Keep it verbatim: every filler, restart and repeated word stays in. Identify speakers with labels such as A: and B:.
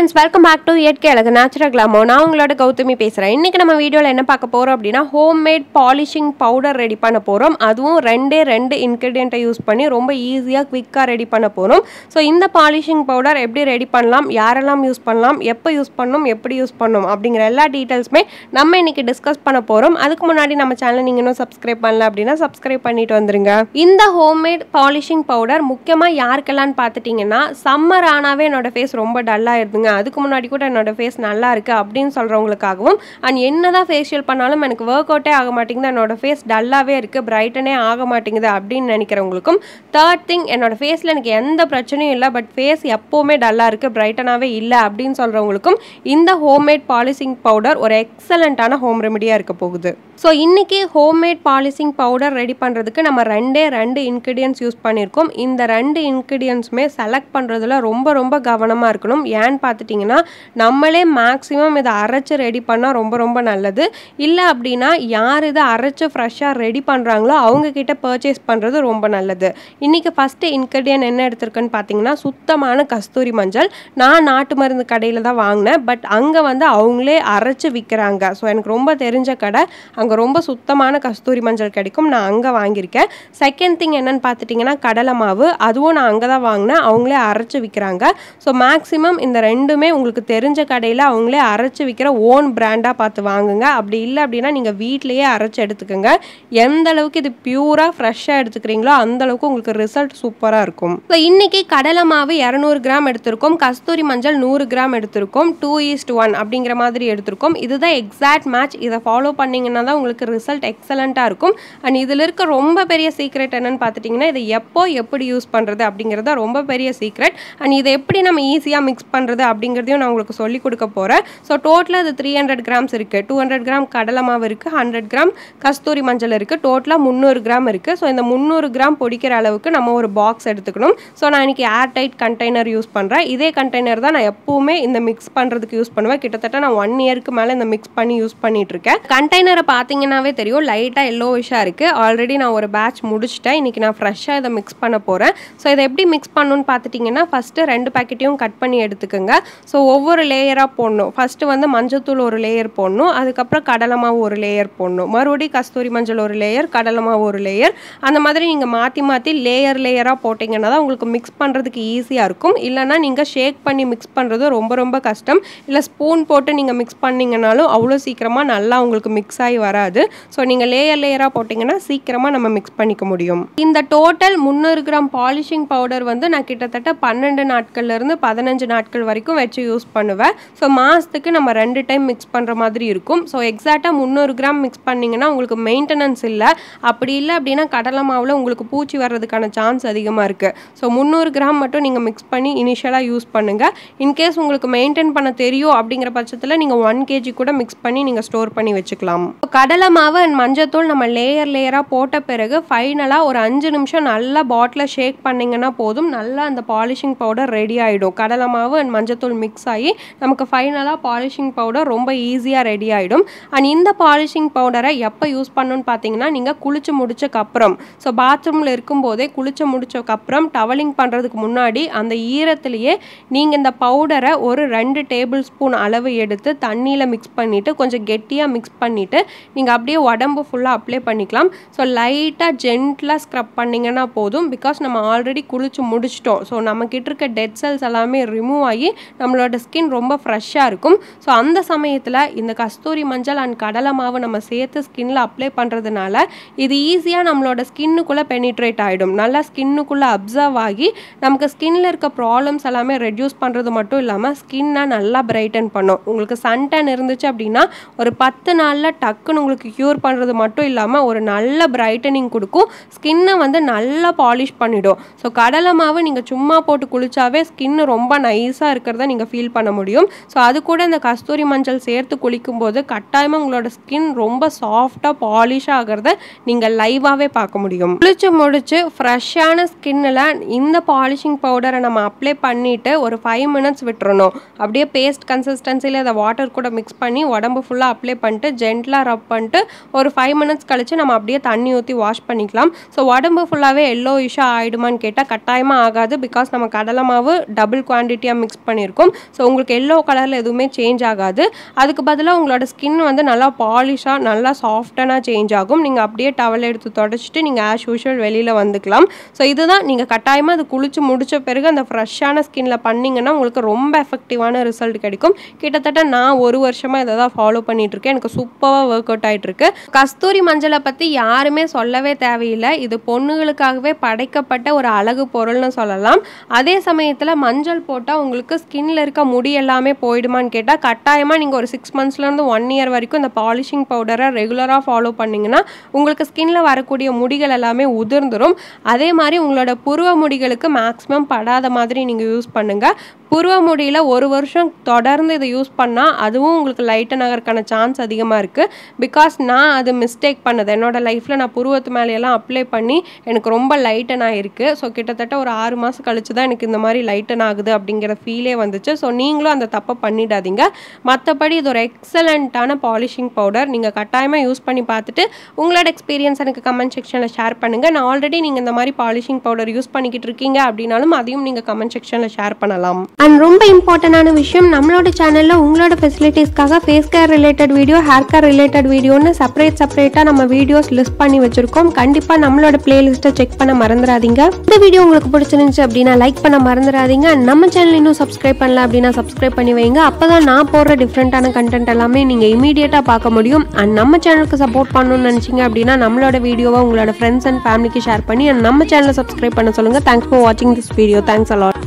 A: friends, welcome back to இயற்கை அழகு natural glamour. நான் உங்களோட கௌதமி பேசுகிறேன். இன்றைக்கி நம்ம வீடியோவில் என்ன பார்க்க போகிறோம் அப்படின்னா ஹோம்மேட் பாலிஷிங் பவுடர் ரெடி பண்ண போகிறோம். அதுவும் ரெண்டே ரெண்டு இன்க்ரீடியண்ட்டை யூஸ் பண்ணி ரொம்ப ஈஸியாக குவிக்காக ரெடி பண்ண போகிறோம். ஸோ இந்த பாலிஷிங் பவுடர் எப்படி ரெடி பண்ணலாம், யாரெல்லாம் யூஸ் பண்ணலாம், எப்போ யூஸ் பண்ணணும், எப்படி யூஸ் பண்ணணும் அப்படிங்கிற எல்லா டீட்டெயில்ஸுமே நம்ம இன்றைக்கி டிஸ்கஸ் பண்ண போகிறோம். அதுக்கு முன்னாடி நம்ம சேனல் நீங்கள் இன்னும் சப்ஸ்கிரைப் பண்ணல அப்படின்னா சப்ஸ்கிரைப் பண்ணிட்டு வந்துருங்க. இந்த ஹோம்மேட் பாலிஷிங் பவுடர் முக்கியமாக யாருக்கெல்லாம் பார்த்துட்டிங்கன்னா சம்மர் ஆனாவே என்னோட ஃபேஸ் ரொம்ப டல்லாக இருந்துங்க, அதுக்கு முன்னாடி கூட என்னோட ஃபேஸ் நல்லா இருக்குது அப்படின்னு சொல்கிறவங்களுக்காகவும், அண்ட் என்ன தான் ஃபேஷியல் பண்ணாலும் எனக்கு ஒர்க் அவுட்டே ஆக மாட்டேங்குது, என்னோட ஃபேஸ் டல்லாகவே இருக்குது, பிரைட்டனே ஆக மாட்டேங்குது அப்படின்னு நினைக்கிறவங்களுக்கும், தேர்ட் திங் என்னோட ஃபேஸில் எனக்கு எந்த பிரச்சனையும் இல்லை பட் ஃபேஸ் எப்போவுமே டல்லாக இருக்குது, பிரைட்டனாகவே இல்லை அப்படின்னு சொல்கிறவங்களுக்கும் இந்த ஹோம்மேட் பாலிஷிங் பவுடர் ஒரு எக்ஸலண்ட்டான ஹோம் ரெமடியாக இருக்க போகுது. ஸோ இன்றைக்கி ஹோம்மேட் பாலிஷிங் பவுடர் ரெடி பண்ணுறதுக்கு நம்ம ரெண்டே ரெண்டு இன்க்ரீடியன்ஸ் யூஸ் பண்ணியிருக்கோம். இந்த ரெண்டு இன்க்ரீடியன்ஸுமே செலக்ட் பண்ணுறதுல ரொம்ப ரொம்ப கவனமாக இருக்கணும். ஏன்னு பார்த்துட்டிங்கன்னா நம்மளே மேக்ஸிமம் இதை அரைச்சி ரெடி பண்ணால் ரொம்ப ரொம்ப நல்லது. இல்லை அப்படின்னா யார் இதை அரைச்சி ஃப்ரெஷ்ஷாக ரெடி பண்ணுறாங்களோ அவங்கக்கிட்ட பர்ச்சேஸ் பண்ணுறது ரொம்ப நல்லது. இன்றைக்கி ஃபஸ்ட்டு இன்க்ரீடியன்ட் என்ன எடுத்திருக்குன்னு பார்த்தீங்கன்னா சுத்தமான கஸ்தூரி மஞ்சள். நான் நாட்டு மருந்து கடையில் தான் வாங்கினேன், பட் அங்கே வந்து அவங்களே அரைச்சி விற்கிறாங்க. ஸோ எனக்கு ரொம்ப தெரிஞ்ச கடை, அங்கே ரொம்ப சுத்தமான கஸ்தூரி மஞ்சள் கிடைக்கும், நான் அங்கே வாங்கியிருக்கேன். செகண்ட் திங் என்னன்னு பார்த்துட்டிங்கன்னா கடலை மாவு, அதுவும் நான் அங்கே தான் வாங்கினேன், அவங்களே அரைச்சி விற்கிறாங்க. ஸோ மேக்ஸிமம் இந்த ரெண்டுமே உங்களுக்கு தெரிஞ்ச கடையில் அவங்களே அரைச்சி விற்கிற ஓன் பிராண்டாக பார்த்து வாங்குங்க. அப்படி இல்லை அப்படின்னா நீங்கள் வீட்டிலையே அரைச்சி எடுத்துக்கோங்க. எந்த அளவுக்கு இது பியூராக ஃப்ரெஷ்ஷாக எடுத்துக்கிறீங்களோ அந்தளவுக்கு உங்களுக்கு ரிசல்ட் சூப்பராக இருக்கும். ஸோ இன்றைக்கி கடலை மாவு இரநூறு கிராம் எடுத்திருக்கோம், கஸ்தூரி மஞ்சள் நூறு கிராம் எடுத்திருக்கோம், டூ ஈஸ்ட் ஒன் அப்படிங்கிற மாதிரி எடுத்திருக்கோம். இதுதான் எக்ஸாக்ட் மேட்ச். இதை ஃபாலோ பண்ணிங்கன்னா தான் உங்களுக்கு ரிசல்ட் எக்ஸலண்ட்டாக இருக்கும். அண்ட் இதில் இருக்க ரொம்ப பெரிய சீக்ரெட் என்னன்னு பார்த்துட்டிங்கன்னா இதை எப்போ எப்படி யூஸ் பண்ணுறது அப்படிங்கிறது ரொம்ப பெரிய சீக்ரெட். அண்ட் இதை எப்படி நம்ம ஈஸியாக மிக்ஸ் பண்ணுறது அப்படிங்கிறதையும் நான் உங்களுக்கு சொல்லிக் கொடுக்க போகிறேன். ஸோ டோட்டலாக அது த்ரீ ஹண்ட்ரட் கிராம்ஸ் இருக்குது, டூ ஹண்ட்ரட் கிராம் கடலை மாவு இருக்குது, ஹண்ட்ரட் கிராம் கஸ்தூரி மஞ்சள் இருக்குது, டோட்டலாக முந்நூறு கிராம் இருக்குது. ஸோ இந்த முந்நூறு கிராம் பொடிக்கிற அளவுக்கு நம்ம ஒரு பாக்ஸ் எடுத்துக்கணும். ஸோ நான் இன்றைக்கி ஏர் டைட் கண்டெய்னர் யூஸ் பண்ணுறேன். இதே கண்டெய்னர் தான் நான் எப்போவுமே இந்த மிக்ஸ் பண்ணுறதுக்கு யூஸ் பண்ணுவேன். கிட்டத்தட்ட நான் ஒன் இயருக்கு மேலே இந்த மிக்ஸ் பண்ணி யூஸ் பண்ணிட்டு இருக்கேன். கண்டெய்னரை பார்த்தீங்கன்னாவே தெரியும் லைட்டாக எல்லோவிஷாக இருக்குது. ஆல்ரெடி நான் ஒரு பேட்ச் முடிச்சிட்டேன். இன்றைக்கி நான் ஃப்ரெஷ்ஷாக இதை மிக்ஸ் பண்ண போகிறேன். ஸோ இதை எப்படி மிக்ஸ் பண்ணணும்னு பார்த்துட்டிங்கன்னா ஃபஸ்ட்டு ரெண்டு பேக்கெட்டையும் கட் பண்ணி எடுத்துக்கோங்க. ஸோ ஒவ்வொரு லேயராக போடணும். ஃபஸ்ட்டு வந்து மஞ்சத்தூள் ஒரு லேயர் போடணும், அதுக்கப்புறம் கடலை மாவு ஒரு லேயர் போடணும், மறுபடியும் கஸ்தூரி மஞ்சள் ஒரு லேயர், கடலை மாவு ஒரு லேயர், அந்த மாதிரி நீங்கள் மாற்றி மாற்றி லேயர் லேயராக போட்டிங்கன்னா தான் உங்களுக்கு மிக்ஸ் பண்ணுறதுக்கு ஈஸியாக இருக்கும். இல்லைனா நீங்கள் ஷேக் பண்ணி மிக்ஸ் பண்ணுறது ரொம்ப ரொம்ப கஷ்டம். இல்லை ஸ்பூன் போட்டு நீங்கள் மிக்ஸ் பண்ணிங்கனாலும் அவ்வளோ சீக்கிரமாக நல்லா உங்களுக்கு மிக்ஸ் ஆகி வராது. ஸோ நீங்கள் லேயர் லேயராக போட்டிங்கன்னா சீக்கிரமாக நம்ம மிக்ஸ் பண்ணிக்க முடியும். இந்த டோட்டல் முந்நூறு கிராம் பாலிஷிங் பவுடர் வந்து நான் கிட்டத்தட்ட பன்னெண்டு நாட்கள்லேருந்து பதினஞ்சு நாட்கள் வரைக்கும் வச்சு யூஸ் பண்ணுவேன். ஸோ மாதத்துக்கு நம்ம ரெண்டு டைம் மிக்ஸ் பண்ணுற மாதிரி இருக்கும். ஸோ எக்ஸாக்டாக முந்நூறு கிராம் மிக்ஸ் பண்ணிங்கன்னா உங்களுக்கு மெயின்டெனன்ஸ் இல்லை. அப்படி இல்லை அப்படின்னா கடலை மாவில் உங்களுக்கு பூச்சி வர்றதுக்கான சான்ஸ் அதிகமாக இருக்குது. ஸோ முந்நூறு கிராம் மட்டும் நீங்கள் மிக்ஸ் பண்ணி இனிஷியலாக யூஸ் பண்ணுங்கள். இன்கேஸ் உங்களுக்கு மெயின்டைன் பண்ண தெரியும் அப்படிங்கிற பட்சத்தில் நீங்கள் ஒன் கேஜி கூட மிக்ஸ் பண்ணி நீங்கள் ஸ்டோர் பண்ணி வச்சுக்கலாம். கடலை மாவு அண்ட் மஞ்சத்தூள் நம்ம லேயர் லேயராக போட்ட பிறகு ஃபைனலாக ஒரு அஞ்சு நிமிஷம் நல்லா பாட்டில் ஷேக் பண்ணிங்கன்னா போதும், நல்லா அந்த பாலிஷிங் பவுடர் ரெடி ஆகிடும். கடலை மாவு அண்ட் மஞ்சத்தூள் மிக்ஸ் ஆகி நமக்கு ஃபைனலாக பாலிஷிங் பவுடர் ரொம்ப ஈஸியாக ரெடி ஆகிடும். அண்ட் இந்த பாலிஷிங் பவுடரை எப்போ யூஸ் பண்ணணும்னு பார்த்தீங்கன்னா நீங்கள் குளிச்சு முடிச்சக்கப்புறம், ஸோ பாத்ரூமில் இருக்கும்போதே குளிச்சு முடிச்சக்கப்புறம் டவலிங் பண்ணுறதுக்கு முன்னாடி அந்த ஈரத்துலேயே நீங்கள் இந்த பவுடரை ஒரு ரெண்டு டேபிள் ஸ்பூன் அளவு எடுத்து தண்ணியில் மிக்ஸ் பண்ணிவிட்டு கொஞ்சம் கெட்டியாக மிக்ஸ் பண்ணிவிட்டு நீங்கள் அப்படியே உடம்பு ஃபுல்லாக அப்ளை பண்ணிக்கலாம். ஸோ லைட்டாக ஜென்டலாக ஸ்க்ரப் பண்ணிங்கன்னா போதும். பிகாஸ் நம்ம ஆல்ரெடி குளிச்சு முடிச்சிட்டோம். ஸோ நம்மக்கிட்ட இருக்க டெட் செல்ஸ் எல்லாமே ரிமூவ் ஆகி நம்மளோட ஸ்கின் ரொம்ப ஃப்ரெஷ்ஷாக இருக்கும். ஸோ அந்த சமயத்தில் இந்த கஸ்தூரி மஞ்சள் அண்ட் கடலை மாவு நம்ம சேர்த்து ஸ்கின்னில் அப்ளை பண்ணுறதுனால இது ஈஸியாக நம்மளோட ஸ்கின்னுக்குள்ளே பெனிட்ரேட் ஆகிடும். நல்லா ஸ்கின்னுக்குள்ளே அப்சர்வ் ஆகி நமக்கு ஸ்கின்னில் இருக்க ப்ராப்ளம்ஸ் எல்லாமே ரெடியூஸ் பண்ணுறது மட்டும் இல்லாமல் ஸ்கின்னை நல்லா பிரைட்டன் பண்ணும். உங்களுக்கு சன்டேன் இருந்துச்சு அப்படின்னா ஒரு பத்து நாளில் டக்குன்னு உங்களுக்கு க்யூர் பண்ணுறது மட்டும் இல்லாமல் ஒரு நல்ல பிரைட்டனிங் கொடுக்கும். ஸ்கின்னை வந்து நல்லா பாலிஷ் பண்ணிடும். ஸோ கடலை மாவு நீங்கள் சும்மா போட்டு குளிச்சாவே ஸ்கின்னு ரொம்ப நைஸாக இருக்கிறத நீங்கள் ஃபீல் பண்ண முடியும். ஸோ அது கூட இந்த கஸ்தூரி மஞ்சள் சேர்த்து குளிக்கும்போது கட்டாயமாக உங்களோட ஸ்கின் ரொம்ப சாஃப்டாக பாலிஷாக ஆகிறத நீங்கள் லைவாகவே பார்க்க முடியும். குளிச்சு முடிச்சு ஃப்ரெஷ்ஷான ஸ்கின்னில் இந்த பாலிஷிங் பவுடரை நம்ம அப்ளை பண்ணிவிட்டு ஒரு ஃபைவ் மினிட்ஸ் விட்டுறணும். அப்படியே பேஸ்ட் கன்சிஸ்டன்சியில் அதை வாட்டர் கூட மிக்ஸ் பண்ணி உடம்பு ஃபுல்லாக அப்ளை பண்ணிட்டு ஜென்டலாக ரப் பண்ணிட்டு ஒரு ஃபைவ் மினிட்ஸ் கழிச்சு நம்ம அப்படியே தண்ணி ஊற்றி வாஷ் பண்ணிக்கலாம். ஸோ உடம்பு ஃபுல்லாகவே எல்லோ இஷ்ஷாக ஆகிடுமான்னு கேட்டால் கட்டாயமாக ஆகாது. பிகாஸ் நம்ம கடலை மாவு டபுள் குவான்டிட்டியாக மிக்ஸ் பண்ணியிருக்கோம். இருக்கும். ஸோ உங்களுக்கு எல்லோ கலரில் எதுவுமே சேஞ்ச் ஆகாது. அதுக்கு பதிலாக உங்களோட ஸ்கின் வந்து நல்லா பாலிஷாக நல்லா சாஃப்டாக சேஞ்ச் ஆகும். நீங்கள் அப்படியே டவல் எடுத்து தொடச்சிட்டு நீங்கள் ஆஸ் யூஷுவல் வெளியில் வந்துக்கலாம். ஸோ இதுதான் நீங்கள் கட்டாயமாக அது குளிச்சு முடிச்ச பிறகு அந்த ஃப்ரெஷ்ஷான ஸ்கின்ல பண்ணிங்கன்னா உங்களுக்கு ரொம்ப எஃபெக்டிவான ரிசல்ட் கிடைக்கும். கிட்டத்தட்ட நான் ஒரு வருஷமாக இதை தான் ஃபாலோ பண்ணிட்டு இருக்கேன். எனக்கு சூப்பராக ஒர்க் அவுட் ஆகிட்டு இருக்கு. கஸ்தூரி மஞ்சளை பற்றி யாருமே சொல்லவே தேவையில்லை. இது பொண்ணுகளுக்காகவே படைக்கப்பட்ட ஒரு அழகு பொருள்னு சொல்லலாம். அதே சமயத்தில் மஞ்சள் போட்டால் உங்களுக்கு ஸ்கின்ல இருக்க முடி எல்லாமே போயிடுமான்னு கேட்டால் கட்டாயமாக நீங்கள் ஒரு சிக்ஸ் மந்த்ஸ்லேருந்து ஒன் இயர் வரைக்கும் இந்த பாலிஷிங் பவுடரை ரெகுலராக ஃபாலோ பண்ணிங்கன்னா உங்களுக்கு ஸ்கின்ல வரக்கூடிய முடிகள் எல்லாமே உதிர்ந்துடும். அதே மாதிரி உங்களோட புருவ முடிகளுக்கு மேக்ஸிமம் படாத மாதிரி நீங்கள் யூஸ் பண்ணுங்கள். புருவ முடியில் ஒரு வருஷம் தொடர்ந்து இதை யூஸ் பண்ணால் அதுவும் உங்களுக்கு லைட்டன் ஆகிறதுக்கான சான்ஸ் அதிகமாக இருக்குது. பிகாஸ் நான் அது மிஸ்டேக் பண்ணது என்னோட லைஃப்பில் நான் புருவத்து மேலையெல்லாம் அப்ளை பண்ணி எனக்கு ரொம்ப லைட்டன் ஆகிருக்கு. ஸோ கிட்டத்தட்ட ஒரு ஆறு மாதம் கழிச்சு தான் எனக்கு இந்த மாதிரி லைட்டன் ஆகுது அப்படிங்கிற ஃபீலே வந்துச்சு. ஸோ நீங்களும் அந்த தப்பை பண்ணிடாதீங்க. மற்றபடி இது ஒரு எக்ஸலண்ட்டான பாலிஷிங் பவுடர். நீங்கள் கட்டாயமாக யூஸ் பண்ணி பார்த்துட்டு உங்களோட எக்ஸ்பீரியன்ஸ் எனக்கு கமெண்ட் செக்ஷனில் ஷேர் பண்ணுங்கள். நான் ஆல்ரெடி நீங்கள் இந்த மாதிரி பாலிஷிங் பவுடர் யூஸ் பண்ணிக்கிட்டு இருக்கீங்க அப்படின்னாலும் அதையும் நீங்கள் கமெண்ட் செக்ஷனில் ஷேர் பண்ணலாம். அண்ட் ரொம்ப இம்பார்ட்டண்டான விஷயம், நம்மளோட சேனலில் உங்களோட ஃபெசிலிட்டிஸ்க்காக face care related video, hair care related வீடியோன்னு செப்பரேட் செப்பரேட்டாக நம்ம வீடியோஸ் லிஸ்ட் பண்ணி வச்சிருக்கோம். கண்டிப்பாக நம்மளோட பிளேலிஸ்ட்டை செக் பண்ண மறந்துடாதீங்க. இந்த வீடியோ உங்களுக்கு பிடிச்சிருந்துச்சு அப்படின்னா லைக் பண்ண மறந்துடாதீங்க. நம்ம சேனல் இன்னும் சப்ஸ்கிரைப் பண்ணல அப்படின்னா சப்ஸ்கிரைப் பண்ணி வைங்க. அப்போ தான் நான் போடுற டிஃப்ரெண்ட்டான கண்டென்ட் எல்லாமே நீங்கள் இமீடியட்டாக பார்க்க முடியும். அண்ட் நம்ம சேனலுக்கு சப்போர்ட் பண்ணணும்னு நினச்சிங்க அப்படின்னா நம்மளோட வீடியோவை உங்களோட ஃப்ரெண்ட்ஸ் அண்ட் ஃபேமிலிக்கு ஷேர் பண்ணி அண்ட் நம்ம சேனலை சப்ஸ்கிரைப் பண்ண சொல்லுங்கள். தேங்க்ஸ் ஃபார் வாட்சிங் this video. Thanks a lot.